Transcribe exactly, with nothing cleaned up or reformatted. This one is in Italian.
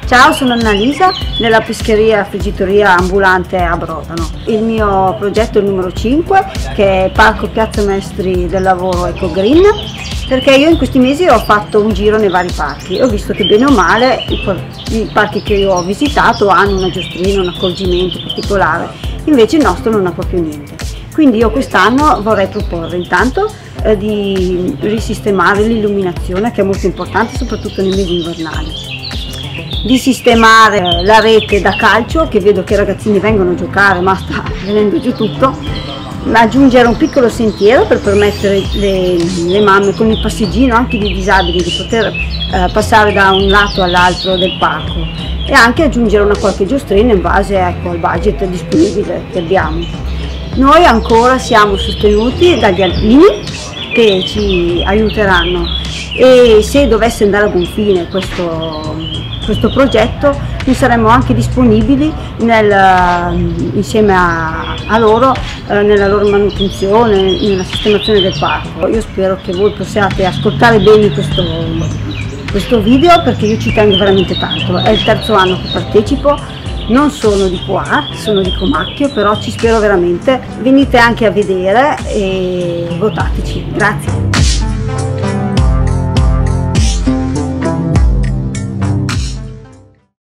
Ciao, sono Annalisa della pescheria friggitoria ambulante a Brodano. Il mio progetto è il numero cinque, che è Parco Piazza Maestri del Lavoro Eco Green, perché io in questi mesi ho fatto un giro nei vari parchi e ho visto che bene o male i, i parchi che io ho visitato hanno una giostrina, un accorgimento particolare, invece il nostro non ha proprio niente. Quindi io quest'anno vorrei proporre intanto eh, di risistemare l'illuminazione, che è molto importante soprattutto nei mesi invernali, di sistemare la rete da calcio, che vedo che i ragazzini vengono a giocare ma sta venendo giù tutto, aggiungere un piccolo sentiero per permettere le, le mamme con il passeggino, anche di disabili, di poter eh, passare da un lato all'altro del parco, e anche aggiungere una qualche giostrina in base, ecco, al budget disponibile che abbiamo. Noi ancora siamo sostenuti dagli alpini che ci aiuteranno, e se dovesse andare a buon fine questo, questo progetto, noi saremo anche disponibili nel, insieme a, a loro eh, nella loro manutenzione, nella sistemazione del parco. Io spero che voi possiate ascoltare bene questo, questo video, perché io ci tengo veramente tanto. È il terzo anno che partecipo, non sono di qua, sono di Comacchio, però ci spero veramente. Venite anche a vedere e votateci. Grazie.